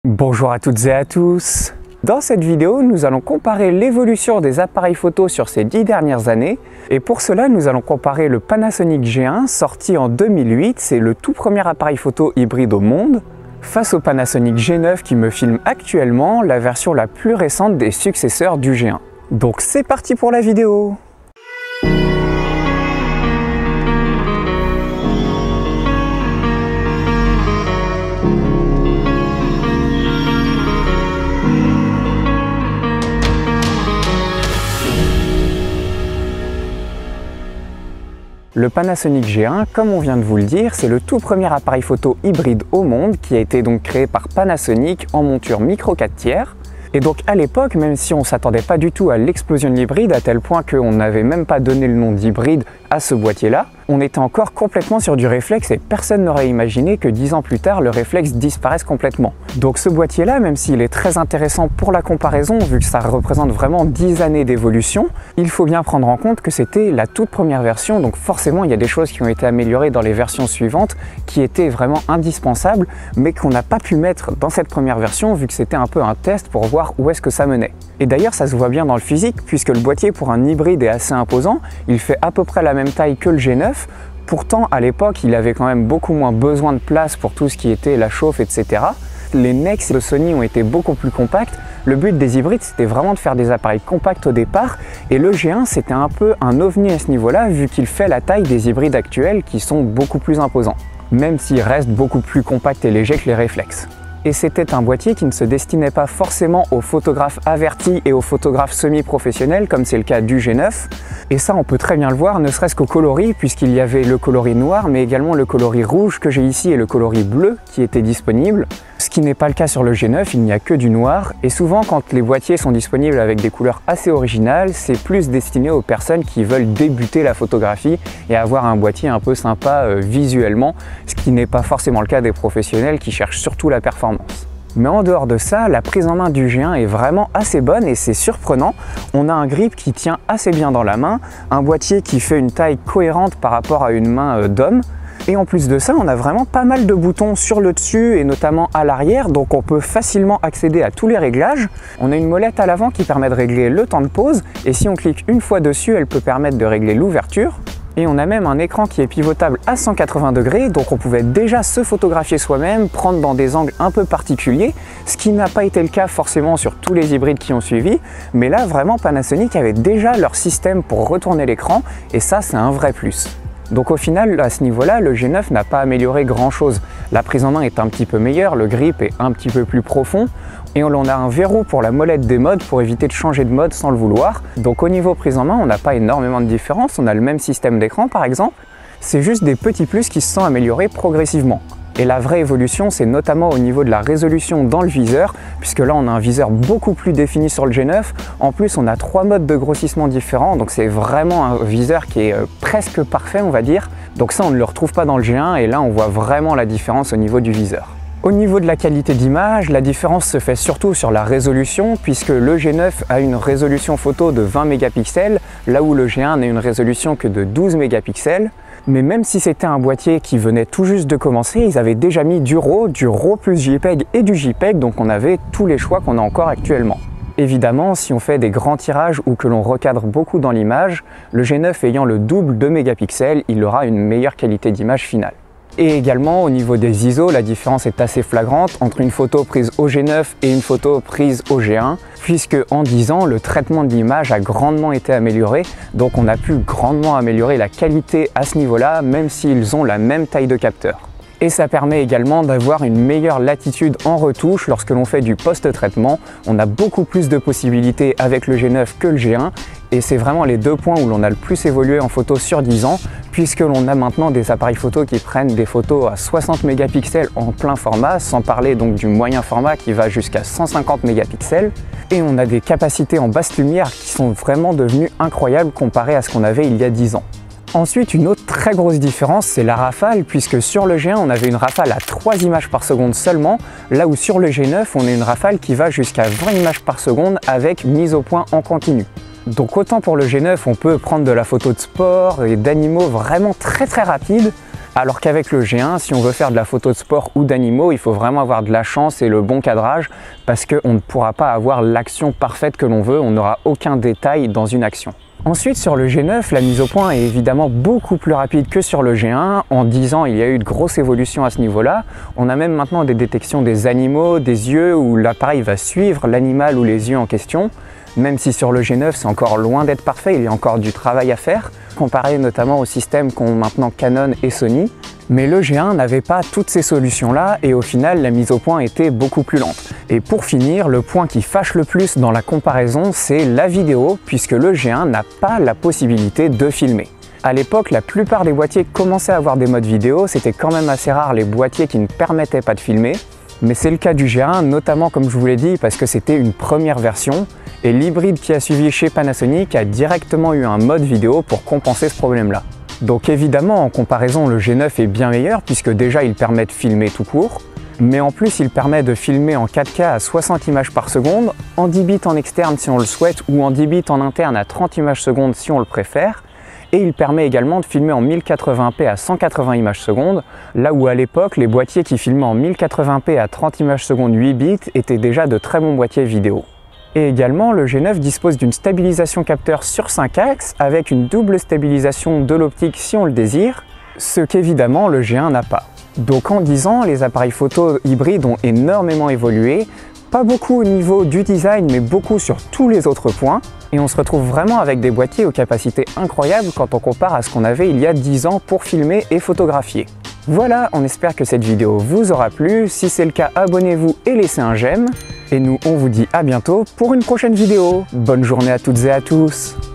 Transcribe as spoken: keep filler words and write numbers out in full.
Bonjour à toutes et à tous. Dans cette vidéo, nous allons comparer l'évolution des appareils photo sur ces dix dernières années. Et pour cela, nous allons comparer le Panasonic G un, sorti en deux mille huit, c'est le tout premier appareil photo hybride au monde, face au Panasonic G neuf qui me filme actuellement, la version la plus récente des successeurs du G un. Donc c'est parti pour la vidéo! Le Panasonic G un, comme on vient de vous le dire, c'est le tout premier appareil photo hybride au monde qui a été donc créé par Panasonic en monture micro quatre tiers. Et donc à l'époque, même si on ne s'attendait pas du tout à l'explosion de l'hybride, à tel point qu'on n'avait même pas donné le nom d'hybride à ce boîtier-là, on était encore complètement sur du réflexe et personne n'aurait imaginé que dix ans plus tard, le réflexe disparaisse complètement. Donc ce boîtier-là, même s'il est très intéressant pour la comparaison, vu que ça représente vraiment dix années d'évolution, il faut bien prendre en compte que c'était la toute première version, donc forcément il y a des choses qui ont été améliorées dans les versions suivantes, qui étaient vraiment indispensables, mais qu'on n'a pas pu mettre dans cette première version, vu que c'était un peu un test pour voir où est-ce que ça menait. Et d'ailleurs ça se voit bien dans le physique, puisque le boîtier pour un hybride est assez imposant, il fait à peu près la même taille que le G neuf. Pourtant, à l'époque, il avait quand même beaucoup moins besoin de place pour tout ce qui était la chauffe, et cetera. Les Nex de Sony ont été beaucoup plus compacts. Le but des hybrides, c'était vraiment de faire des appareils compacts au départ. Et le G un, c'était un peu un ovni à ce niveau-là, vu qu'il fait la taille des hybrides actuels qui sont beaucoup plus imposants. Même s'il reste beaucoup plus compact et léger que les réflexes. Et c'était un boîtier qui ne se destinait pas forcément aux photographes avertis et aux photographes semi-professionnels comme c'est le cas du G neuf. Et ça on peut très bien le voir, ne serait-ce qu'au coloris, puisqu'il y avait le coloris noir mais également le coloris rouge que j'ai ici et le coloris bleu qui étaient disponibles. Ce qui n'est pas le cas sur le G neuf, il n'y a que du noir. Et souvent quand les boîtiers sont disponibles avec des couleurs assez originales, c'est plus destiné aux personnes qui veulent débuter la photographie et avoir un boîtier un peu sympa euh, visuellement, ce qui n'est pas forcément le cas des professionnels qui cherchent surtout la performance. Mais en dehors de ça, la prise en main du G un est vraiment assez bonne et c'est surprenant. On a un grip qui tient assez bien dans la main, un boîtier qui fait une taille cohérente par rapport à une main d'homme. Et en plus de ça, on a vraiment pas mal de boutons sur le dessus et notamment à l'arrière, donc on peut facilement accéder à tous les réglages. On a une molette à l'avant qui permet de régler le temps de pause et si on clique une fois dessus, elle peut permettre de régler l'ouverture. Et on a même un écran qui est pivotable à cent quatre-vingts degrés, donc on pouvait déjà se photographier soi-même, prendre dans des angles un peu particuliers, ce qui n'a pas été le cas forcément sur tous les hybrides qui ont suivi, mais là vraiment Panasonic avait déjà leur système pour retourner l'écran, et ça c'est un vrai plus. Donc au final, à ce niveau-là, le G neuf n'a pas amélioré grand-chose. La prise en main est un petit peu meilleure, le grip est un petit peu plus profond, et on a un verrou pour la molette des modes pour éviter de changer de mode sans le vouloir. Donc au niveau prise en main, on n'a pas énormément de différence, on a le même système d'écran par exemple, c'est juste des petits plus qui se sont améliorés progressivement. Et la vraie évolution, c'est notamment au niveau de la résolution dans le viseur, puisque là on a un viseur beaucoup plus défini sur le G neuf. En plus, on a trois modes de grossissement différents, donc c'est vraiment un viseur qui est presque parfait, on va dire. Donc ça, on ne le retrouve pas dans le G un, et là on voit vraiment la différence au niveau du viseur. Au niveau de la qualité d'image, la différence se fait surtout sur la résolution, puisque le G neuf a une résolution photo de vingt mégapixels, là où le G un n'a une résolution que de douze mégapixels. Mais même si c'était un boîtier qui venait tout juste de commencer, ils avaient déjà mis du RAW, du RAW plus JPEG et du JPEG, donc on avait tous les choix qu'on a encore actuellement. Évidemment, si on fait des grands tirages ou que l'on recadre beaucoup dans l'image, le G neuf ayant le double de mégapixels, il aura une meilleure qualité d'image finale. Et également au niveau des I S O, la différence est assez flagrante entre une photo prise au G neuf et une photo prise au G un, puisque en dix ans, le traitement de l'image a grandement été amélioré, donc on a pu grandement améliorer la qualité à ce niveau-là, même s'ils ont la même taille de capteur. Et ça permet également d'avoir une meilleure latitude en retouche lorsque l'on fait du post-traitement. On a beaucoup plus de possibilités avec le G neuf que le G un, et c'est vraiment les deux points où l'on a le plus évolué en photo sur dix ans, puisque l'on a maintenant des appareils photo qui prennent des photos à soixante mégapixels en plein format, sans parler donc du moyen format qui va jusqu'à cent cinquante mégapixels. Et on a des capacités en basse lumière qui sont vraiment devenues incroyables comparées à ce qu'on avait il y a dix ans. Ensuite, une autre très grosse différence, c'est la rafale, puisque sur le G un, on avait une rafale à trois images par seconde seulement, là où sur le G neuf, on a une rafale qui va jusqu'à vingt images par seconde avec mise au point en continu. Donc autant pour le G neuf, on peut prendre de la photo de sport et d'animaux vraiment très très rapides, Alors qu'avec le G un, si on veut faire de la photo de sport ou d'animaux, il faut vraiment avoir de la chance et le bon cadrage parce qu'on ne pourra pas avoir l'action parfaite que l'on veut, on n'aura aucun détail dans une action. Ensuite, sur le G neuf, la mise au point est évidemment beaucoup plus rapide que sur le G un. En dix ans, il y a eu de grosses évolutions à ce niveau-là. On a même maintenant des détections des animaux, des yeux, où l'appareil va suivre l'animal ou les yeux en question. Même si sur le G neuf, c'est encore loin d'être parfait, il y a encore du travail à faire, comparé notamment au système qu'ont maintenant Canon et Sony. Mais le G un n'avait pas toutes ces solutions-là et au final, la mise au point était beaucoup plus lente. Et pour finir, le point qui fâche le plus dans la comparaison, c'est la vidéo, puisque le G un n'a pas la possibilité de filmer. À l'époque, la plupart des boîtiers commençaient à avoir des modes vidéo, c'était quand même assez rare les boîtiers qui ne permettaient pas de filmer. Mais c'est le cas du G un, notamment comme je vous l'ai dit, parce que c'était une première version. Et l'hybride qui a suivi chez Panasonic a directement eu un mode vidéo pour compenser ce problème-là. Donc évidemment, en comparaison, le G neuf est bien meilleur puisque déjà il permet de filmer tout court, mais en plus il permet de filmer en quatre K à soixante images par seconde, en dix bits en externe si on le souhaite ou en dix bits en interne à trente images secondes si on le préfère, et il permet également de filmer en mille quatre-vingts p à cent quatre-vingts images secondes, là où à l'époque les boîtiers qui filmaient en mille quatre-vingts p à trente images secondes huit bits étaient déjà de très bons boîtiers vidéo. Et également, le G neuf dispose d'une stabilisation capteur sur cinq axes avec une double stabilisation de l'optique si on le désire, ce qu'évidemment le G un n'a pas. Donc en dix ans, les appareils photo hybrides ont énormément évolué, pas beaucoup au niveau du design mais beaucoup sur tous les autres points, et on se retrouve vraiment avec des boîtiers aux capacités incroyables quand on compare à ce qu'on avait il y a dix ans pour filmer et photographier. Voilà, on espère que cette vidéo vous aura plu. Si c'est le cas, abonnez-vous et laissez un j'aime. Et nous, on vous dit à bientôt pour une prochaine vidéo. Bonne journée à toutes et à tous.